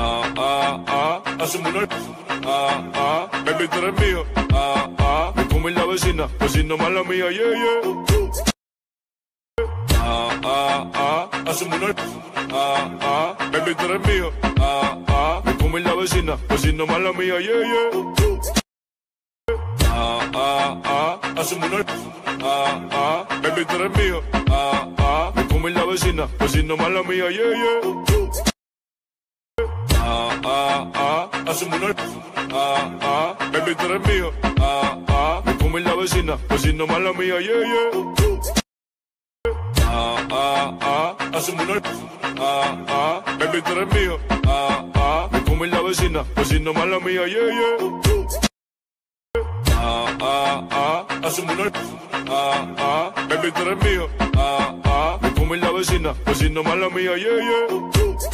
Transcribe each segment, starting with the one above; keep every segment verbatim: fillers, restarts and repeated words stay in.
ah, ah, ah, hacemos una, ah, ah, baby, tú eres mío, ah, ah, me come la vecina, vecina mala mía, yeah, yeah. Ah, ah, ah, hacemos una, ah, ah, baby, tú eres mío, ah, ah, me come la vecina, vecina mala mía, yeah, yeah. Ah, ah, ah, hacemos una, ah, ah, baby, tú eres mío, ah, ah, me come la vecina, vecina mala mía, yeah, yeah. Ah, ah, ah, hacemos una, ah, ah, baby, tú eres mío, ah, ah, me come la vecina, vecina mala mía, yeah, yeah. Ah, ah, ah, hacemos una, ah, ah, baby, tú eres mío, ah, ah, me come la vecina, vecina mala mía, yeah, yeah. Ah, ah, ah, hacemos una, ah, ah, baby, tú eres mío, ah, ah, me come la vecina, vecina mala mía, yeah, yeah.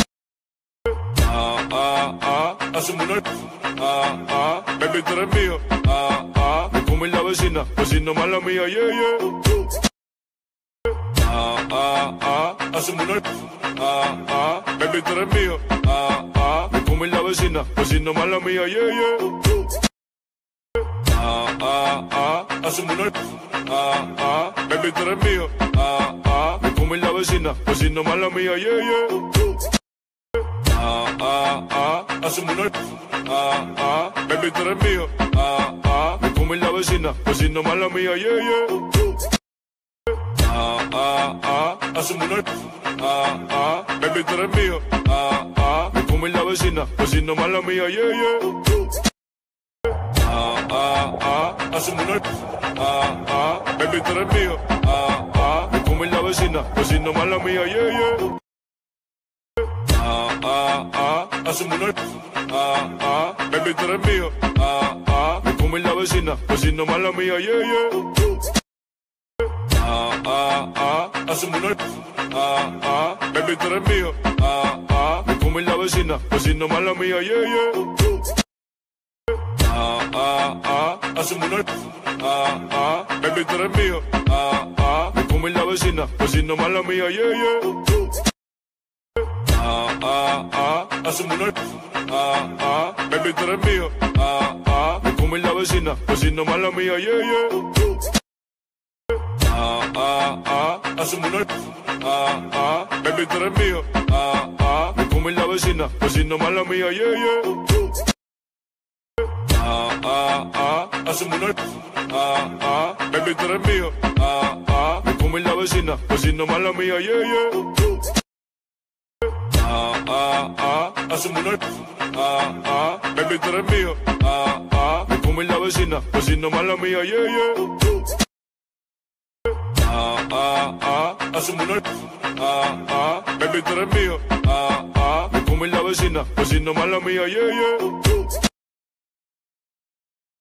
Ah, ah, ah, hacemos una, ah, ah, baby, tú eres mío, ah, ah, me come la vecina, vecina mala mía, yeah, yeah. Ah, ah, ah, hacemos una, ah, ah, baby, tú eres mío, ah, ah, me come la vecina, vecina mala mía, yeah, yeah. Ah, ah, ah, hacemos una, ah, ah, baby, tú eres mío, ah, ah, me come la vecina, vecina mala mía, yeah, yeah. Ah, ah, ah, hacemos una, ah, ah, baby, tú eres mío, ah, ah, me come la vecina, vecina mala mía, yeah, yeah. Ah, ah, ah, hacemos una, ah, ah, baby, tú eres mío, ah, ah, me come la vecina, vecina mala mía, yeah, yeah. Ah, ah, ah, hacemos una, ah, ah, baby, tú eres mío, ah, ah, me come la vecina, vecina mala mía, yeah, yeah. Ah, ah, ah, hacemos una, ah, ah, baby, tú eres mío, ah, ah, me come la vecina, vecina mala mía, yeah, yeah. Ah, ah, ah, hacemos una, ah, ah, baby, tú eres mío, ah, ah, me come la vecina, vecina mala mía, yeah, yeah. Ah, ah, ah, hacemos una, ah, ah, baby, tú eres mío, ah, ah, me come la vecina, vecina mala mía, yeah, yeah. Ah, ah, ah, hacemos una, ah, ah, baby, tú eres mío, ah, ah, me come la vecina, vecina mala mía, yeah, yeah. Ah, ah, ah, hacemos una, ah, ah, baby, tú eres mío, ah, ah, me come la vecina, vecina mala mía, yeah, yeah. Ah, ah, ah, hacemos una, ah, ah, baby, tú eres mío, ah, ah, me come la vecina, vecina mala mía, yeah, yeah. Ah, ah, ah, hacemos una, ah, ah, baby, tú eres mío, ah, ah, me come la vecina, vecina mala mía, yeah, yeah. Ah, ah, ah, hacemos una, ah, ah, baby, tú eres mío, ah, ah, me come la vecina, vecina mala mía, yeah, yeah.